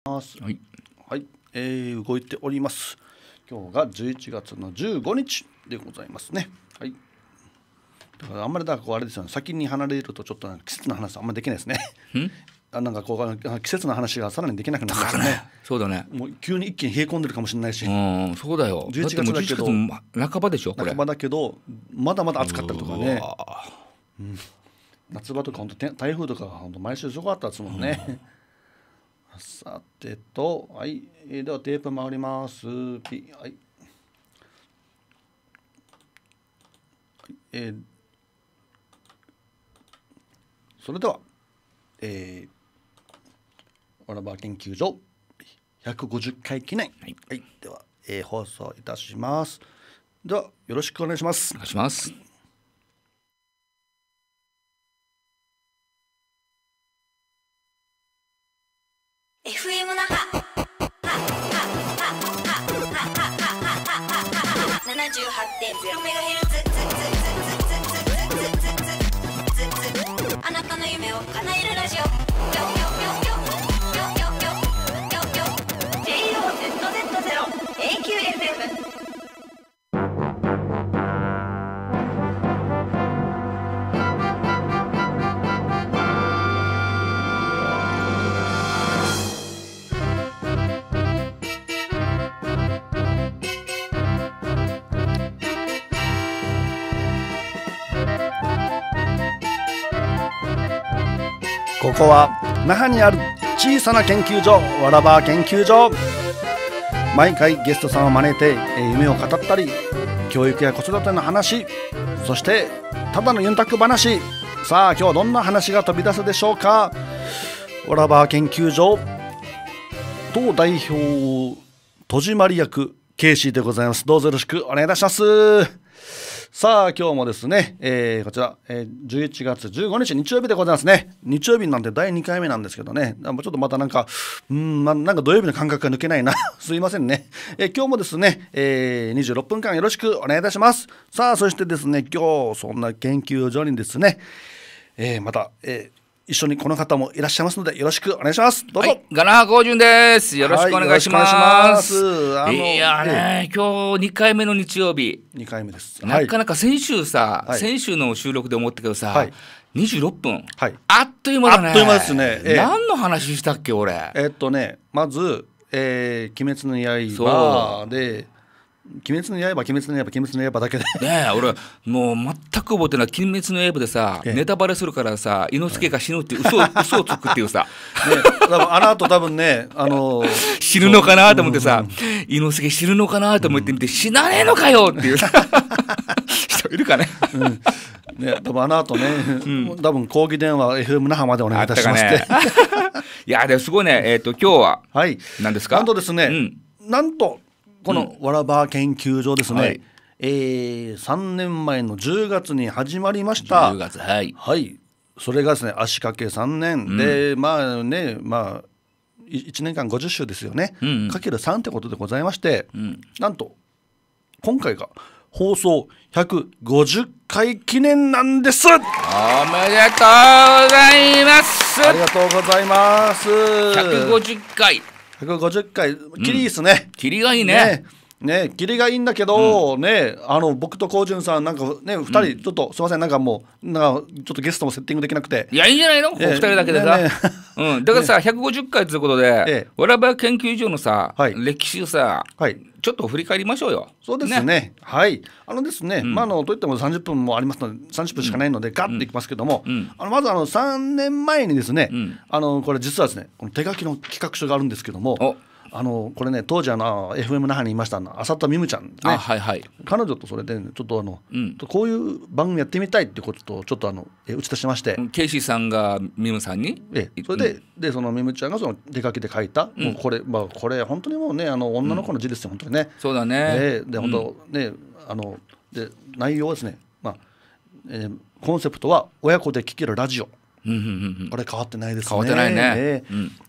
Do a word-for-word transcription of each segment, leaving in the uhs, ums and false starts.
はい、はい、えー、動いております。今日がじゅういちがつのじゅうごにちでございますね。はい。だからあんまりだからこうあれですよね。先に離れるとちょっとなんか季節の話あんまりできないですね。あなんかこう季節の話がさらにできなくなりますよね。 そうだね。 もう急に一気に冷え込んでるかもしれないし。 うん、そうだよ。 じゅういちがつだけど半ばでしょこれ。 半ばだけどまだまだ暑かったりとかね。うん、夏場とか本当台風とか本当毎週すごかったですもんね。うんさてと、はい、えー、ではテープ回ります。ピはい、えー、それでは、えー、わらば研究所ひゃくごじゅっかい記念、はい、はい、では、えー、放送いたします。ではよろしくお願いします。 お願いします。 エフエム 那覇ななじゅうはちてんゼロメガヘルツあなたの夢を叶えるラジオ ジェイオーゼットゼットゼロ エーキューエフエムここは那覇にある小さな研究所わらば研究所。毎回ゲストさんを招いて夢を語ったり教育や子育ての話、そしてただのユンタク話。さあ今日はどんな話が飛び出すでしょうか。わらば研究所当代表戸締まり役ケイシーでございます。どうぞよろしくお願いいたします。さあ今日もですね、えー、こちら、えー、じゅういちがつじゅうごにち日曜日でございますね。日曜日なんてだいにかいめなんですけどね、ちょっとまたなんかうーん、まあ、なんか土曜日の感覚が抜けないなすいませんね、えー、今日もですね、えー、にじゅうろっぷんかんよろしくお願いいたします。さあそしてですね、今日そんな研究所にですね、えー、また、えー一緒にこの方もいらっしゃいますのでよろしくお願いします。どうぞ。 はい、ガナハコウジュンです。よろしくお願いします。 はい、 いやね、今日にかいめの日曜日。 にかいめです。 なかなか先週さ、 はい、 先週の収録で思ったけどさ、はい、にじゅうろっぷん、はい、あっという間だね。 あっという間ですね。 えー、何の話したっけ俺。 えー、っとねまず、えー「鬼滅の刃」で。鬼滅の刃、鬼滅の刃、鬼滅の刃だけでねえ、俺もう全く覚えてない。鬼滅の刃でさ、ええ、ネタバレするからさ、猪之助が死ぬって嘘、嘘をつくっていうさ、ね、 多分あの後多分ね、あのー、 死ぬのかなと思ってさ、うんうん、猪之助死ぬのかなと思ってみて、うん、死なねえのかよっていう人いるかね、うんね、多分あの後ね、うん、多分講義電話 エフエム 那覇までお願いいたしますって、ね、 いやでもすごいね。えっ、ー、と今日は何ですか。 なんとですね、うん、なんとこのわらば研究所ですね、はい、えー、さんねんまえのじゅうがつに始まりました。 じゅうがつ、はい、 はい、それがですね足掛けさんねん、うん、でまあねまあいちねんかんごじゅっしゅうですよね、うんうん、かけるさんってことでございまして、うん、なんと今回が放送ひゃくごじゅっかい記念なんです。おめでとうございます。 ありがとうございます。 ひゃくごじゅっかい、 ひゃくごじゅっかい、キリいいっすね。 キリがいいね。 ね、ね、キリがいいんだけど、うん、ね、あの僕とこうじゅんさんなんかね、ふたりちょっと、うん、すいません、なんかもうなんかちょっとゲストもセッティングできなくて。 いやいいんじゃないの、えー、ふたりだけでさ、ねね、うん、だからさ、ね、ひゃくごじゅっかいということで、えー、わらば研究所のさ、はい、歴史をさ、はい、ちょっと振り返りましょうよ。 そうですね。ね、はい。あのですね、うん、まああのといってもさんじゅっぷんもありますので、さんじゅっぷんしかないので、うん、ガッていきますけども、うん、あのまずあのさんねんまえにですね、うん、あのこれ実はですね、この手書きの企画書があるんですけども。あのこれね当時あの エフエム 那覇にいました浅田美夢ちゃんですね。あ、はいはい、彼女とそれで、ね、ちょっとあの、うん、こういう番組やってみたいってこととちょっとあのえ打ち出しまして、 ケイシーさんが美夢さんにえそれで、うん、でその美夢ちゃんがその手書きで書いた、うん、もうこれ、まあ、これ本当にもうねあの女の子の字ですよ、うん、本当にね。 そうだね、 えー、で本当、うん、ねあので内容はですね、まあえー、コンセプトは親子で聴けるラジオ。これ変わってないですね。 変わってないね、 うん、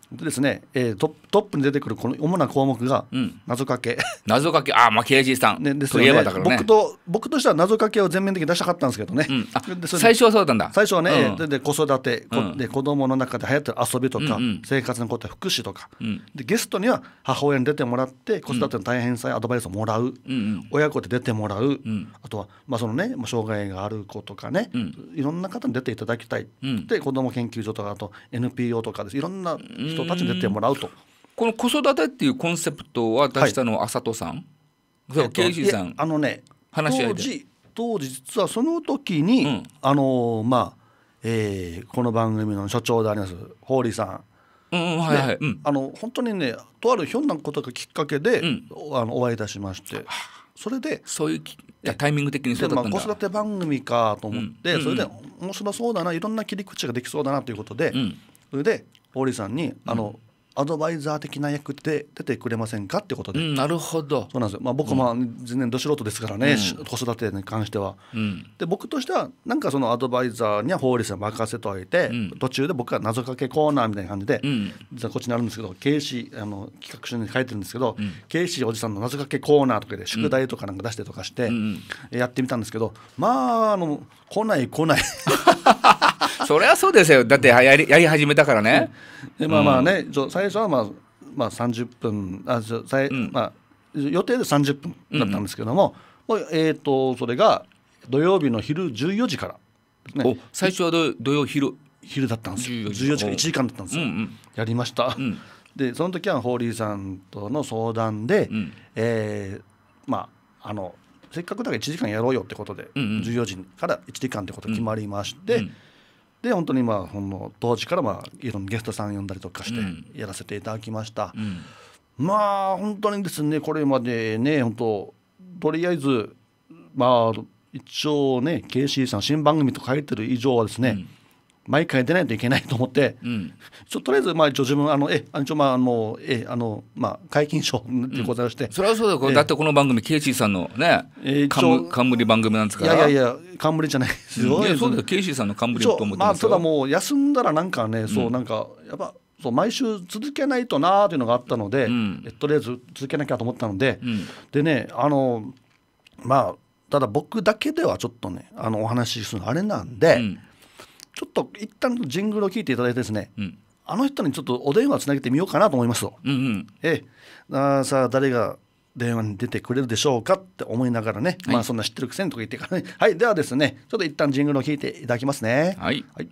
でですね、えー、ト, トップに出てくるこの主な項目が謎かけ、うん、 謎かけ、あ、まあ ケージー さん、ね、ですよね、といえばだからね、 僕と僕としては謎かけを全面的に出したかったんですけどね、うん、 あ、最初はそうだったんだ。 最初はね、うん、で, で子育て、うん、で子供の中で流行ってる遊びとか、うんうん、生活のこと、福祉とか、うん、でゲストには母親に出てもらって子育ての大変さやアドバイスをもらう、うんうん、親子で出てもらう、うん、あとは、まあそのね、障害がある子とかね、うん、いろんな方に出ていただきたい、うん、で子ども研究所とかあと エヌピーオー とかです、いろんな人たちに出てもらうと。 この子育てっていうコンセプトは出したのは浅戸さん、はい、そう、ケイシーさん、 あのね、 話し合いで当時当時実はその時に、うん、あのまあ、えー、この番組の所長でありますホーリーさん、 うんうん、はいはい、うん、 あの本当にね、とあるひょんなことがきっかけで、うん、あのお会いいたしまして、それでそういうタイミング的にそうだったんだ。 まあ、子育て番組かと思って、うん、それで面白そうだな、いろんな切り口ができそうだなということで、うん、それでホーリーさんにあの、うん、アドバイザー的な役で出てくれませんかってことで、 うん、なるほど。 そうなんですよ、まあ、僕はまあ全然ど素人ですからね、うん、子育てに関しては、うん、で僕としてはなんかそのアドバイザーにはホーリーさん任せておいて、うん、途中で僕は謎かけコーナーみたいな感じで、うん、実はこっちにあるんですけど、ケイシーあの企画書に書いてるんですけど、うん、ケイシーおじさんの謎かけコーナーとかで宿題とかなんか出してとかして、うん、やってみたんですけど、まああの来ない来ないそれはそうですよ、だってやり、やり始めたからね、 うん、でまあまあね、うん、最初はまあまあ、さんじゅっぷんあ、うんまあ、予定でさんじゅっぷんだったんですけども、うんうん、えー、とそれが土曜日の昼じゅうよじからですね。 お、最初は 土, 土曜昼昼だったんですよ。じゅうよじからいちじかんだったんですよ、うんうん、やりました、うん、でその時はホーリーさんとの相談で、うんえー、まああのせっかくだからいちじかんやろうよってことで、うんうん、じゅうよじからいちじかんってこと決まりまして、うんうんで本当にまあその当時からまあいろんなゲストさん呼んだりとかしてやらせていただきました、うん、まあ本当にですね、これまでね、本当とりあえずまあ一応ね ケーシー さん新番組と書いてる以上はですね、うん毎回出ないといけないと思って、うん、ちょとりあえずまあ一応自分あのえ一応まああのえあのまあ解禁賞でございまして、うん、 それはそうだよ、だってこの番組ケイシーさんのね、えー、冠番組なんですから。 いやいやいや冠じゃないですよ、 うん、いやそうだよ、ケイシーさんの冠と思ってますよ。 まあただもう休んだらなんかね、そうなんかやっぱそう毎週続けないとなーというのがあったので、うん、えとりあえず続けなきゃと思ったので、うん、でねあのまあただ僕だけではちょっとねあのお話しするのあれなんで、うんちょっと一旦ジングルを聞いていただいてですね、うん、あの人にちょっとお電話つなげてみようかなと思いますと、うんうん、えあさあ誰が電話に出てくれるでしょうかって思いながらね、はい、まあそんな知ってるくせにとか言ってからねはいではですねちょっと一旦ジングルを聞いていただきますね。 はい、はい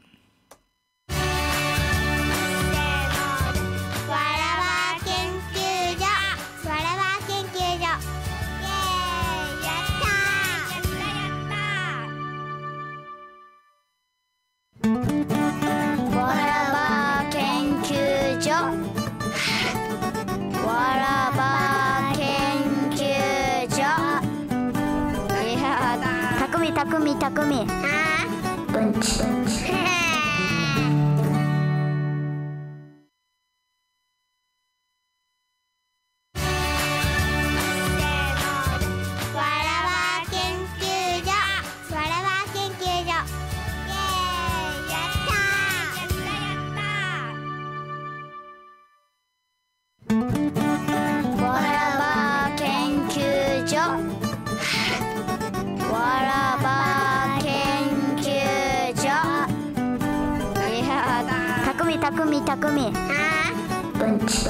たくみたくみうんちたくみたくみうんち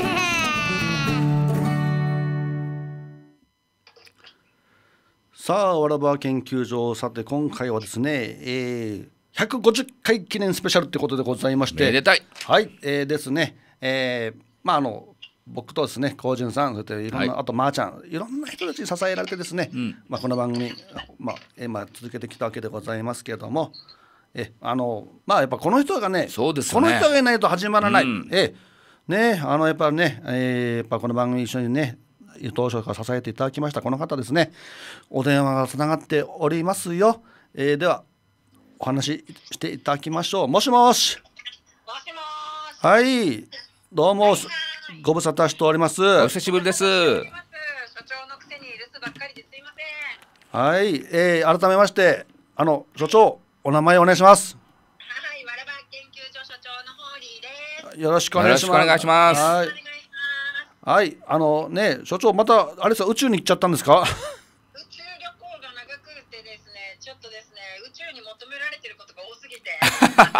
さあわらば研究所、さて今回はですね、えー、ひゃくごじゅっかい記念スペシャルってことでございまして、 めでたいはい、えー、ですね、えー、まああの僕とですねこうじゅんさん、それいろんな、はい、あとまーちゃん、いろんな人たちに支えられてですね、うん、まあ、この番組、まあえーまあ、続けてきたわけでございますけれども、えあのまあやっぱこの人がね、 そうですね、 この人がいないと始まらない、うん、えねあのやっぱね、えー、やっぱこの番組一緒にね当初から支えていただきましたこの方ですね、お電話がつながっておりますよ、えー、ではお話ししていただきましょう。もしもし。 もしもし。はい、どうもご無沙汰しております。 お久しぶりです。 所長のくせに留守ばっかりですいません。 はい、えー、改めましてあの所長お名前お願いします。 はい、わらば研究所所長のホーリーです。 よろしくお願いします。 よろしくお願いします。 はい、はい、あのね、所長またあれさ、宇宙に行っちゃったんですか？ 宇宙旅行が長くてですね、ちょっとですね、宇宙に求められてることが多すぎて。すみません、もう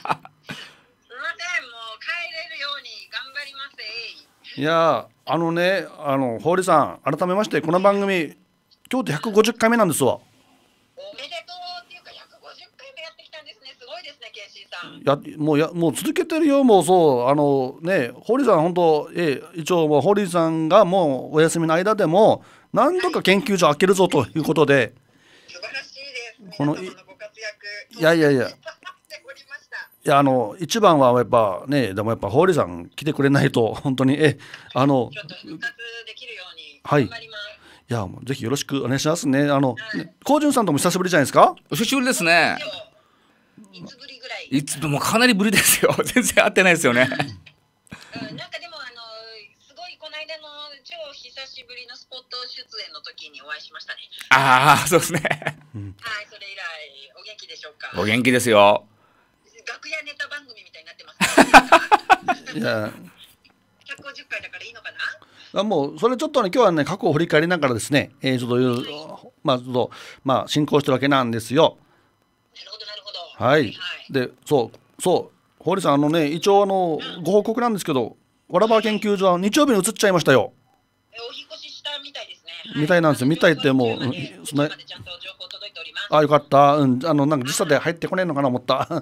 帰れるように頑張ります。 いや、あのね、あの堀さん、改めましてこの番組今日でひゃくごじゅっかいめなんですわ。 おめでとうっていうかひゃくごじゅっかいめやってきたんですね。すごいですね、ケイシーさん。 やもうやもう続けてるよ。もうそうあのね、堀さん本当、え一応もう堀さんがもうお休みの間でも何とか研究所開けるぞということで、 素晴らしいです。 この皆様のご活躍、 いやいやいや。いや、あの一番はやっぱね、でもやっぱ堀さん来てくれないと本当にえあのちょっと復活できるようにはい。 頑張ります。 いや、もうぜひよろしくお願いしますね。あの高潤さんとも久しぶりじゃないですか。 お久しぶりですね。 いつぶりぐらい？ いつもかなりぶりですよ。全然会ってないですよね。 うん、なんかでもあのすごいこの間の超久しぶりのスポット出演の時にお会いしましたね。 ああ、そうですね。はい、 それ以来お元気でしょうか。 お元気ですよ。 楽屋ネタ番組みたいになってます、ね。いや、ひゃくごじゅっかいだからいいのかな。 あ、もうそれちょっとね、今日はね、過去を振り返りながらですね、えー、ちょっという、はい、まあちょっとまあ進行してるわけなんですよ。 なるほどなるほど。 はい。はい、で、そうそう堀さん、あのね、一応あの、うん、ご報告なんですけど、わらば研究所は日曜日に移っちゃいましたよ。 え、お引越ししたみたいですね。 はい、みたいなんですよ。みたいってもう、うん、そのあ、よかった。うん、あのなんか時差で入ってこねえのかな思った。はい、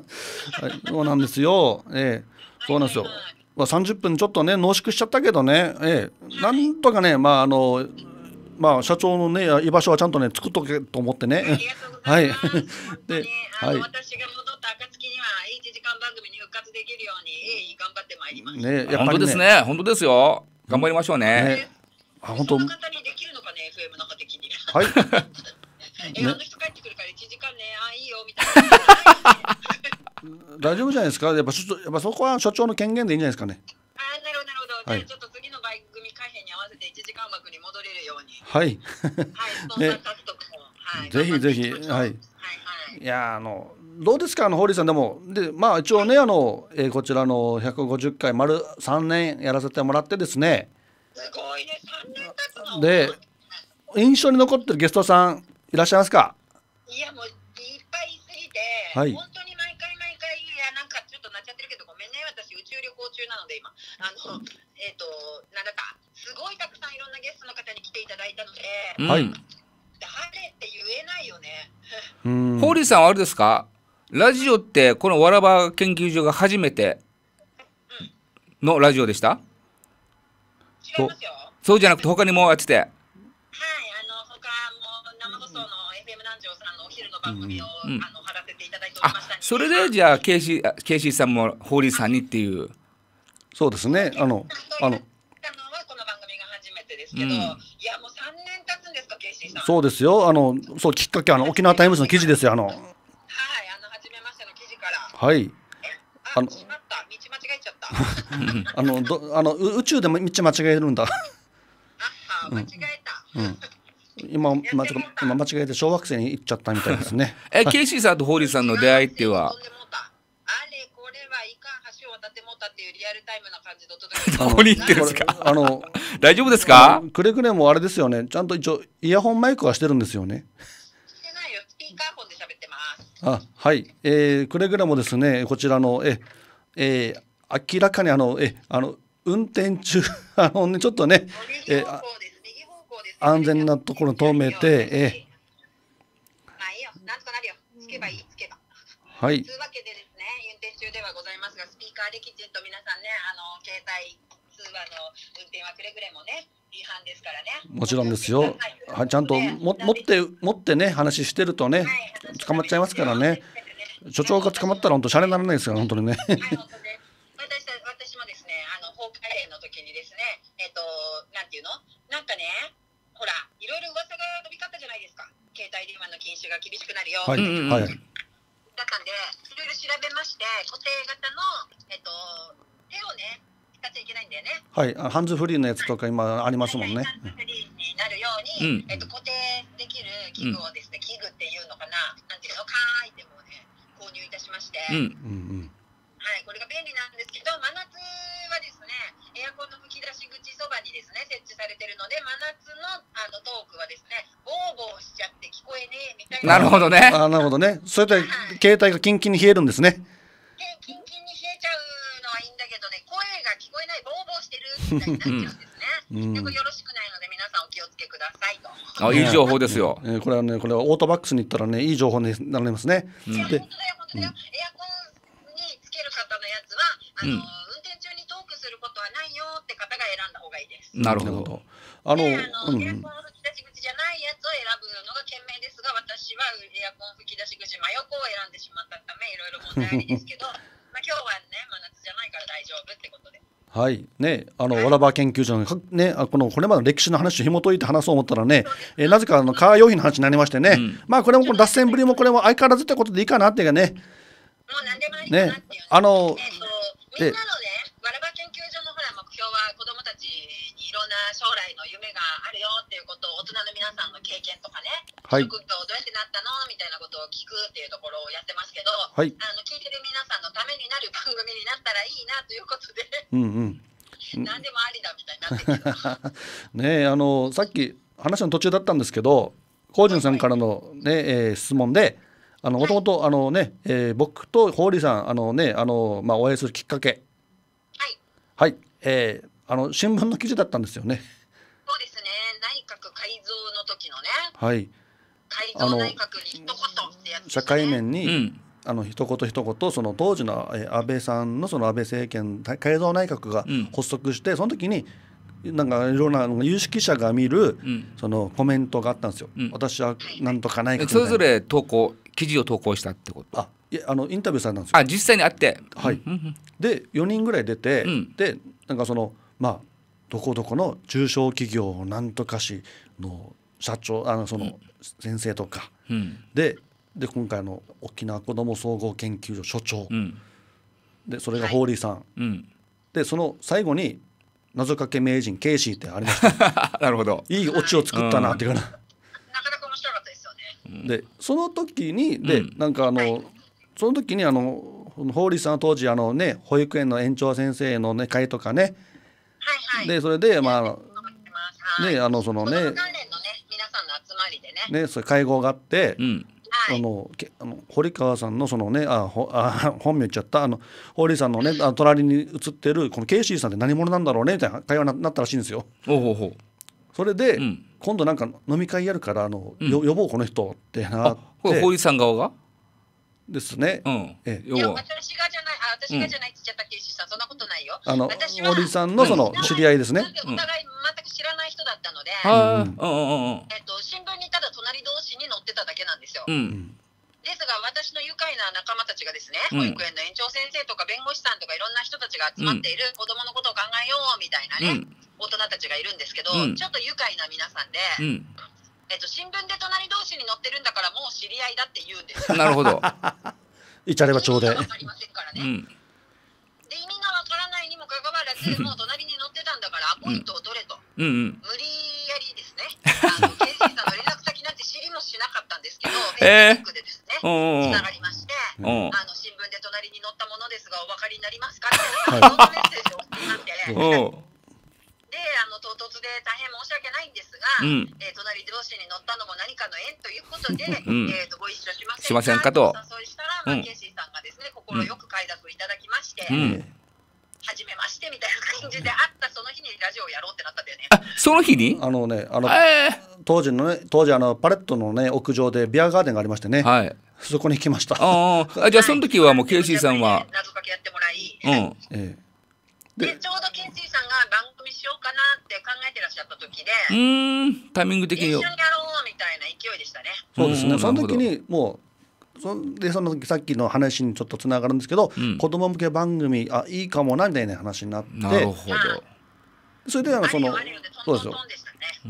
そうなんですよ。えー、そうなんですよ。まあさんじゅっぷんちょっとね濃縮しちゃったけどね、えー、なんとかね、まああのまあ社長のね居場所はちゃんとね作っとけと思ってね。はい。で、はい。 私が戻った暁にはいちじかん番組に復活できるように頑張ってまいります。 ね、やっぱりね、本当ですね。本当ですよ。頑張りましょうね。ね、 あ、本当。 その方にできるのかね、エフエム の方的に。 はい。 え、あの人帰ってくるからいちじかんね、あ、いいよみたいな。 大丈夫じゃないですか。やっぱ所長、やっぱそこは所長の権限でいいんじゃないですかね。 あ、なるほどなるほど。はい、じゃあちょっと次の番組改編に合わせていちじかん枠に戻れるように。 はい。 はい、スポンサー獲得も、はい、 ぜひぜひ、はい。はいはい。いや、あのどうですか、あの堀さん。でもで、まあ一応ね、あの、えー、こちらのひゃくごじゅっかい丸さんねんやらせてもらってですね。 すごいね、さんねん経つの。 で、印象に残ってるゲストさんいらっしゃいますか？ いや、もういっぱいいすぎて、はい、本当に毎回毎回、いや、なんかちょっとなっちゃってるけどごめんね、私宇宙旅行中なので今あのえっ、ー、となんだかすごいたくさんいろんなゲストの方に来ていただいたので、 はい、 誰って言えないよね。 ホーリーさんはあれですか、ラジオってこのわらば研究所が初めてのラジオでした？ 違いますよ。 そうじゃなくて他にもやってて、はい、あの他も生放送の エフエム 南條さんのお昼の番組を、うん、あの貼らせていただいておりました、ね、 あ、それでじゃあケイシー、ケイシーさんもホーリーさんにっていう。 そうですね。あのあのこの番組が初めてですけど、うん、いやもうさんねん経つんですか、ケイシーさん。 そうですよ。あのそうきっかけあの沖縄タイムズの記事ですよ。あのはい、 あの初めましての記事から。 はい。 あのしまった、道間違えちゃった。 あのどあの宇宙でも道間違えるんだ。 あ、間違えた。 うん。今、まあ、ちょっと今間違えて小学生に行っちゃったみたいですね。 え、ケイシーさんとホーリーさんの出会いっては。 あれこれはいかん橋を渡ってもったっていうリアルタイムな感じの届け。 どこに行ってるんですか。 あの大丈夫ですか。 くれぐれもあれですよね。ちゃんと一応イヤホンマイクはしてるんですよね。 してないよ。スピーカーフォンで喋ってます。 あ、はい。えー、くれぐれもですね、こちらのええー、明らかにあのえあの運転中あのねちょっとね。えー安全なところに止めて、えー、まあいいよ、なんとかなるよ、つけばいい、つけば。 はい。 というわけでですね、運転中ではございますが、スピーカーできちんと皆さんね、あの携帯通話の運転はくれぐれもね、違反ですからね。 もちろんですよ。はい、ちゃんとも持って持ってね話してるとね、はい、捕まっちゃいますからね。所長が捕まったら本当シャレにならないですから本当にね。 はい、本当ね。私私もですね、あの法改正の時にですね、えっとなんていうの、なんかね。ほら、いろいろ噂が飛び交ったじゃないですか。携帯電話の禁止が厳しくなるよ。 はい、はい。 だったんで、いろいろ調べまして、固定型の、えっと、手をね、使っちゃいけないんだよね。 はい、ハンズフリーのやつとか今ありますもんね。 ハンズフリーになるように、うん、えっと、固定できる器具をですね、器具っていうのかな、なんていうの、カーアイテムをね、購入いたしまして。 うんうんうん、 はい、これが便利なんですけど、真夏ね設置されてるので、真夏のあのトークはですね、ボーボーしちゃって聞こえねえみたいな。 なるほどね。 あ、なるほどね。そうやって携帯がキンキンに冷えるんですね。 キンキンに冷えちゃうのはいいんだけどね、声が聞こえない、ボーボーしてるみたいになっちゃうんですね。うん、でこれよろしくないので皆さんお気をつけくださいと。 あ、いい情報ですよ。 えー、これはね、これはオートバックスに行ったらね、いい情報になりますね。 いや、本当だよ本当だよ。エアコンにつける方のやつはあの、うん、運転中にトークすることはないよって方が選んだ方がいいです。 なるほど。 あの、 で、あの、うん、エアコン吹き出し口じゃないやつを選ぶのが賢明ですが、私はエアコン吹き出し口真横を選んでしまったためいろいろ問題ありですけどまあ今日はね、真夏じゃないから大丈夫ってことで。 はいね、あの、はい、わらば研究所のね、このこれまでの歴史の話を紐解いて話そう思ったらね、えー、なぜかあのカー用品の話になりましてね、うん、まあこれもこの脱線ぶりもこれも相変わらずってことでいいかなっていうかね。 もう何でもいいかなっていう、ね、 ね、あの、 えー、とみんなのね、わらば研究所のほら目標は子どもたちにいろんな将来の夢があるよっていうことを大人の皆さんの経験とかね、はい、職業どうやってなったのみたいなことを聞くっていうところをやってますけど、はい、あの聞いてる皆さんのためになる番組になったらいいなということで、うんうん、何でもありだみたいになってるけどねえ、あのさっき話の途中だったんですけど、コウジュンさんからの、ねえー、質問で、もともと僕とホーリーさんあの、ね、あの、まあ、お会いするきっかけ、 はいはい、えー、あの新聞の記事だったんですよね。 そうですね、内閣改造の時のね、 はい、 改造内閣に一言ってやつですね。 社会面に、うん、あの一言一言その当時の安倍さんのその安倍政権改造内閣が発足して、うん、その時になんかいろんな有識者が見る、うん、そのコメントがあったんですよ、うん、私はなんとか内閣みたいな、 それぞれ投稿記事を投稿したってこと？ あ、いや、あのインタビューされたんですよ。 あ、実際に会って、 はい、うん、でよにんぐらい出て、うん、でなんかそのまあどこどこの中小企業なんとか市の社長、あのその先生とか、うん、でで今回の沖縄子ども総合研究所所長、うん、でそれがホーリーさん、はい、うん、でその最後に謎かけ名人ケイシーってありましたなるほど、 いいオチを作ったなっていうかな、 なかなか面白かったですよね。 でその時にで、うん、なんかあの、はい、その時にあのホーリーさんは当時あの、ね、保育園の園長先生の、ね、会とかね、はいはい、でそれでまあ、はい、ね、あのそのね、子ども関連のね皆さんの集まりでね、ね、それ会合があって、うん、あのあの堀川さんのそのね、あほあ本名言っちゃった、あの堀さんのね、あの隣に写ってるこのケイシーさんって何者なんだろうねみたいな会話になったらしいんですよ。 おほほ、 それで、うん、今度なんか飲み会やるからあの、うん、呼ぼうこの人ってなって、 これ堀さん側がですね、 うん、 えいや私がじゃない、あ、私がじゃないって言っちゃったケイシーさん、そんなことないよ。 あの堀さんのその知り合いですね、 うん、お互い全く知らない人だったので、 うんうんうん、 えっと、新聞にただ隣同士に載ってただけなんですよ、 うん、 ですが私の愉快な仲間たちがですね、うん、保育園の園長先生とか弁護士さんとかいろんな人たちが集まっている、うん、子どものことを考えようみたいなね、うん、大人たちがいるんですけど、うん、ちょっと愉快な皆さんで、うん、えっと、新聞で隣同士に載ってるんだからもう知り合いだって言うんですよ。 なるほどいちゃればちょうで、 意味が分かりませんからね、うん、で意味が分からないにもかかわらずもう隣に載ってたんだからアポイントを取れと、うんうん、無理やりですね、あのケイシーさんの連絡先なんて知りもしなかったんですけど、 えー、 フェイスブックでですねつながりまして、あの新聞で隣に載ったものですがお分かりになりますかっていうメッセージを送っていましてで、あの唐突で大変申し訳ないんですが、うん、えー、隣同士に乗ったのも何かの縁ということで、うん、えー、とご一緒しませんか、 しませんかとお誘いしたら、まあ、ケイシーさんがですね快く快諾いただきまして、うん、初めましてみたいな感じで会ったその日にラジオをやろうってなったんだよね。 あ、その日にあのね、あの、えー、当時のね、当時あのパレットのね屋上でビアガーデンがありましてね、はい、そこに行きました。 ああ、じゃあその時はもうケイシーさんは、 はい、謎かけやってもらい、 うん、えーでちょうどケイシーさんが番組しようかなって考えてらっしゃった時で、 うーん、タイミング的に一緒にやろうみたいな勢いでしたね。 そうですね、その時にもうそでそのさっきの話にちょっとつながるんですけど、うん、子供向け番組あいいかもなみたいな話になって、 なるほど、 それであのそのそうですよ、うん、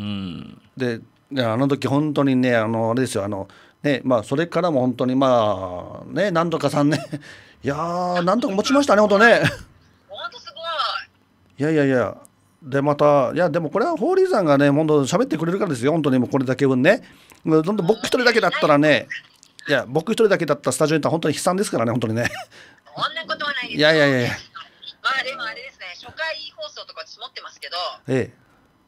であの時本当にね、あのあれですよ、あのね、まあそれからも本当にまあね、なんとかさんねいやーなんとか持ちましたね本当ね本当すごい。 いやいやいや、でまたいやでもこれはホーリーさんがね本当喋ってくれるからですよ本当に。もうこれだけ分ね、どんどん僕一人だけだったらね、いや僕一人だけだったらスタジオにいたら本当に悲惨ですからね本当にね。 そんなことはないですよ。 いやいやいやいや、 まあでもあれですね、初回放送とか私持ってますけど、 ええ、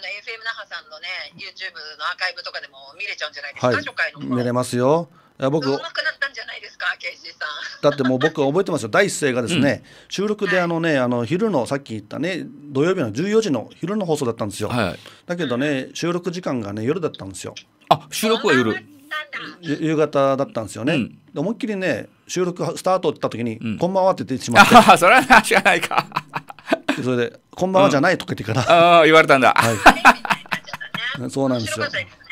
の エフエム 那覇さんのね YouTube のアーカイブとかでも見れちゃうんじゃないですか、はい、初回の見れますよ。いや僕上手くなったんじゃないですか、ケイシーさん。 だってもう僕は覚えてますよ。第一声がですね、うん、収録であのね、あの昼のさっき言ったね土曜日のじゅうよじの昼の放送だったんですよ、はい、だけどね収録時間がね夜だったんですよ。 あ、収録は夜、 夕方だったんですよね、うん、で思いっきりね収録スタートって言った時に、うん、こんばんはって言ってしまって、 あそれは知らないかそれでこんばんはじゃないとか言ってから、 うん、ああ言われたんだ、 はい、そうなんですよ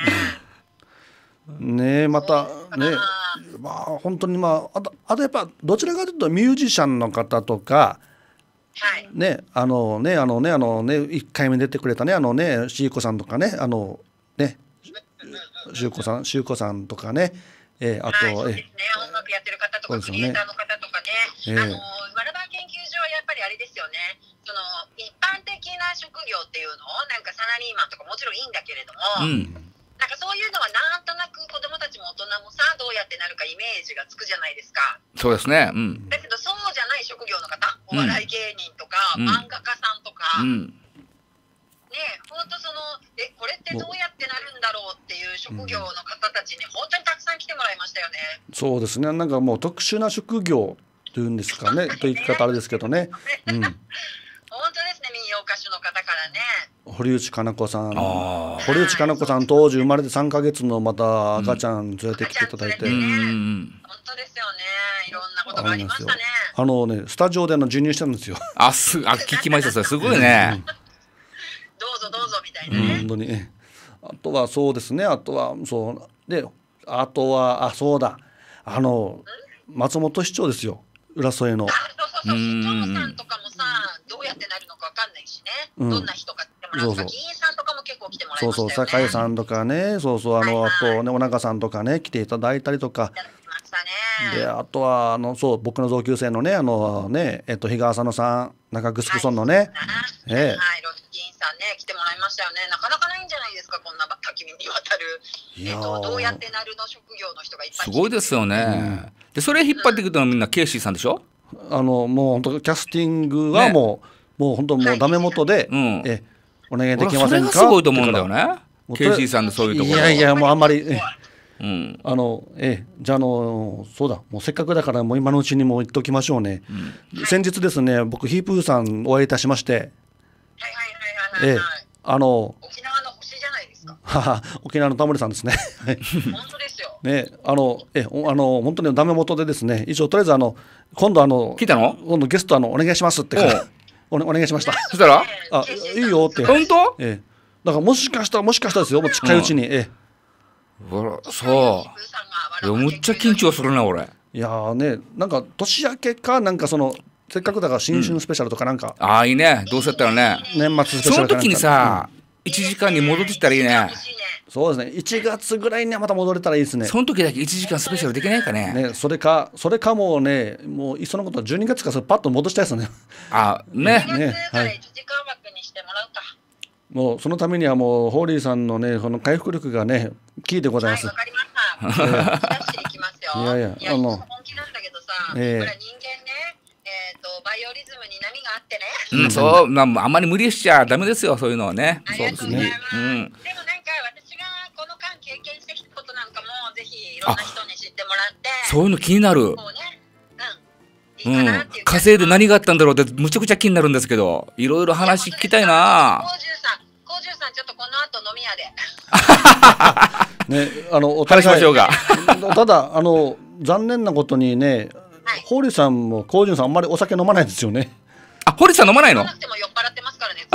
ね。またね、まあ本当にまああと、あとやっぱどちらかというとミュージシャンの方とか、はい、ねあのねあのねあのねいっかいめ出てくれたねあのねしーこさんとかねあのねしゅうこさんしゅうこさんとかね、えー、あと、はい、そうですね、 音楽やってる方とか、クリエイターの方とかね、えー、あのワラバー研究所はやっぱりあれですよね、その一般的な職業っていうのをなんかサラリーマンとかもちろんいいんだけれども、うんなんかそういうのはなんとなく子どもたちも大人もさどうやってなるかイメージがつくじゃないですか。 そうですね、うん、 だけどそうじゃない職業の方、お笑い芸人とか、うん、漫画家さんとか、うん、ね本当そのえこれってどうやってなるんだろうっていう職業の方たちに本当にたくさん来てもらいましたよね。 そうですね、なんかもう特殊な職業というんですかねという言い方あれですけどね、うん、 本当ですね、民謡歌手の方からね。 堀内佳菜子さん、堀内佳菜子さん当時生まれてさんかげつのまた赤ちゃん連れてきていただいて、うん、 本当ですよね、いろんなことがありましたね。 あのねスタジオでの授乳したんですよ。 あすあ聞きました、それすごいね。 どうぞどうぞみたいなね。 本当にあとはそうですね、あとはそうであとはあそうだあの松本市長ですよ、浦添の。 そうそうそう、市長さんとかもさどうやってなるのかわかんないしね、うん、どんな人かってもらうか、議員さんとかも結構来てもらいましたよね。 そうそう酒井さんとかね、そうそうあの、はいはい、あとねおなかさんとかね来ていただいたりとか。であとはあのそう僕の同級生のねあのねえっと日川佐野さん中城村のね、はい、 ええ、はい、議員さんね来てもらいましたよね。なかなかないんじゃないですか、こんな多岐にわたる、えっと、どうやってなるの職業の人がいっぱい来て。 すごいですよね、うん、でそれ引っ張ってくるのはみんなケイシーさんでしょ。 あのもう本当キャスティングはもう、ね、もう本当もうダメ元で、うん、えお願いできませんか。 それがすごいと思うんだよね、ケイシーさんのそういうところ。 いやいやもうあんまりえうん、あのえじゃあのそうだもうせっかくだからもう今のうちにもう言っておきましょうね、うん、先日ですね僕ヒープーさんお会いいたしまして、はいはいはいはい、はい、えあの沖縄の星じゃないですか。 沖縄のタモリさんですね。 本当ですよ。 ねあのえあの本当にダメ元でですね、一応とりあえずあの今度あの来たの今度ゲストあのお願いしますってお, お願いしました。 そしたらあいいよって。 本当？ ええだからもしかしたらもしかしたらですよもう近いうちに、うん、ええそういやむっちゃ緊張するな俺。 いやーねなんか年明けかなんかそのせっかくだから新春スペシャルとかなんか、 うん、ああいいね、どうせやったらね年末スペシャルその時にさ、うん、いちじかんに戻ってきたらいいね。 そうですねいちがつぐらいにはまた戻れたらいいですね。 その時だけいちじかんスペシャルできないかね。 ねそれかそれかもうねもういっそのことはじゅうにがつかそれパッと戻したいですね。 あねねはいいちじかん枠にしてもらうか。 もうそのためにはもうホーリーさんのねこの回復力がねキーでございます。 はい、わかりました。えー、出していきますよ。 いやいや、 いやあの本気なんだけどさ、えー、これ人間ね、えっ、ー、とバイオリズムに波があってね。 うん、そう、まああんまり無理しちゃダメですよそういうのはね。 そうですね。うん。でもなんか私がこの間経験してきたことなんかもぜひいろんな人に知ってもらって。 そういうの気になる。 そうね。 うん。うん、火星で何があったんだろうってむちゃくちゃ気になるんですけど、いろいろ話聞きたいな。 コージューさんちょっとこの後飲み屋でね、あのお互いしましょうがただあの残念なことにね、はい、ホーリーさんもコージューさんあんまりお酒飲まないですよね。 あ、ホーリーさん飲まないの？ 飲まなくても酔っ払ってますからね。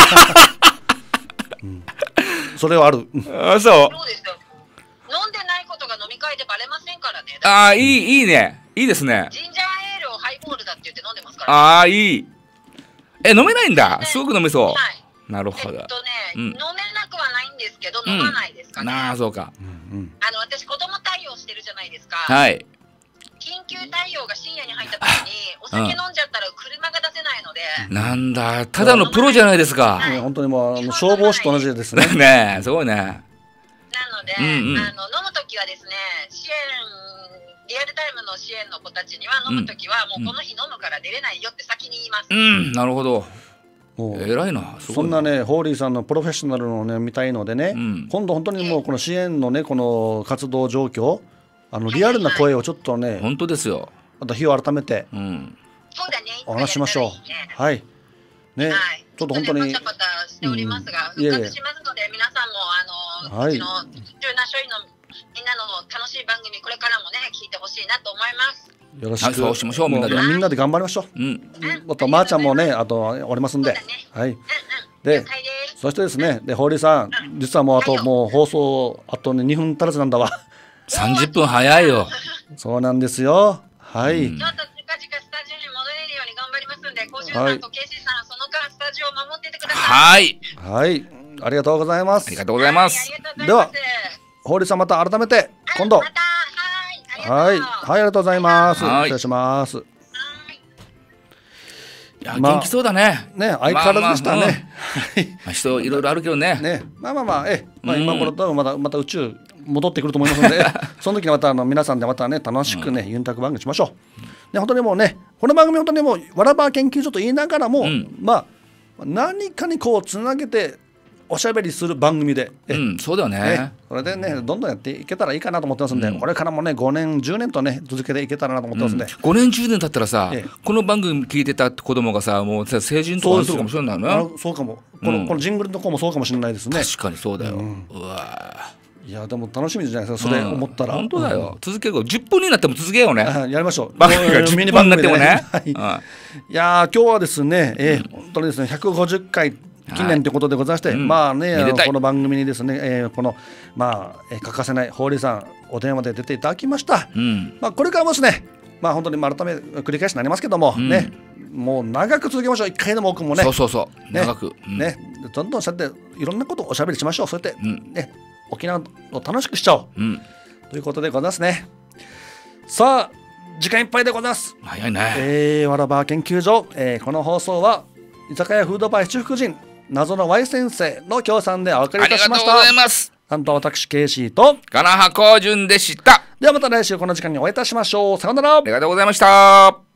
うん、それはある。 あ、そう。 そうですよ。飲んでないことが飲み会でバレませんからね。 ああ、いいいいね。いいですね。 ジンジャーエールをハイボールだって言って飲んでますから、ね。ああ、いい。え、飲めないんだ。すごく飲めそう。はい。なるほど。 えっとね、うん、飲めなくはないんですけど、飲まないですかね。 うん、ああ、そうか。 うんうん、あの私子供対応してるじゃないですか。 はい。 緊急対応が深夜に入った時にお酒飲んじゃったら車が出せないので。 うん、なんだ、ただのプロじゃないですか。 はい、本当にもうあの消防士と同じですね。 ねえ、すごいね。 なので、うんうん、あの飲む時はですね、支援リアルタイムの支援の子たちには飲む時はもうこの日飲むから出れないよって先に言います。 うん、うん、なるほど。 も偉いな。 そんなねホーリーさんのプロフェッショナルのね見たいのでね、うん、今度本当にもうこの支援のねこの活動状況、あのリアルな声をちょっとね、 本当ですよ。 また日を改めて、うん、 そうだね、 お話ししましょう。はいね、はい、ちょっと本当にバタバタしておりますが、復活しますので、皆さんもあの、はい、うちの中な署員のみんなの楽しい番組これからもね聞いてほしいなと思います。 よろしく、はい、 そうしましょう。みんなでみんなで頑張りましょう。うん、あとまーちゃんもねあとおりますんで、ね、はい。うんうん、でそしてですね、でホーリーさん、うん、実はもうあと、はい、もう放送あとねにふん足らずなんだわ。 さんじゅっぷん早いよ。 そうなんですよ。はい。 うん、ちょっと近々スタジオに戻れるように頑張りますんで、コシュさんとケイシーさん、その間スタジオを守っていてください。 はい。 はい。ありがとうございます。 ありがとうございます。 はい、では、ホーリーさんまた改めて今度。 またはい、はい、はい、ありがとうございます。失礼します。 いや、元気そうだね。 ね、相変わらずでしたね。 まあ、人いろいろあるけどね。 ね、まあまあまあ、え、まあ、今頃とまた、また宇宙戻ってくると思いますので、その時にまたあの皆さんでまたね、楽しくね、ユンタク番組しましょう。ね、本当にもうね、この番組本当にもうわらば研究所と言いながらも、まあ何かにこうつなげておしゃべりする番組で、 うん、そうだよね。 ね、それでね、どんどんやっていけたらいいかなと思ってますんで、うん、これからもねごねんじゅうねんとね続けていけたらなと思ってますんで、うん、 ごねんじゅうねん経ったらさ、ええ、この番組聞いてた子供がさ、もうさ成人とかするかもしれないな。 そうかも、この、うん、このジングルの子もそうかもしれないですね。 確かにそうだよ。うん、うわいやでも楽しみじゃないですか、それ思ったら。 本当だよ。続けよう。じゅっぷんになっても続けようね。 やりましょう。 番組がじゅっぷんになってもね。 いや今日はですね、えー、本当にですねひゃくごじゅっかい記念ということでございまして、はい、まあね、うん、この番組にですね、えー、このまあ、えー、欠かせないホーリーさんお電話で出ていただきました。うん、まあこれからもですね、まあ本当に改め繰り返しになりますけども、うん、ね、もう長く続けましょう。一回でも多くもね。 そうそうそう。 ね、 長く、 うん、ね、どんどんそうやっていろんなことをおしゃべりしましょう。そうやって、うん、ね、沖縄を楽しくしちゃおう、うん、ということでございますね。さあ時間いっぱいでございます。 早いね。 えー、わらば研究所、えー、この放送は居酒屋フードバー七福神謎の Y 先生の協賛でお送りいたしました。 ありがとうございます。 担当私ケイシーと金葉光順でした。 ではまた来週この時間にお会いいたしましょう。さようなら。 ありがとうございました。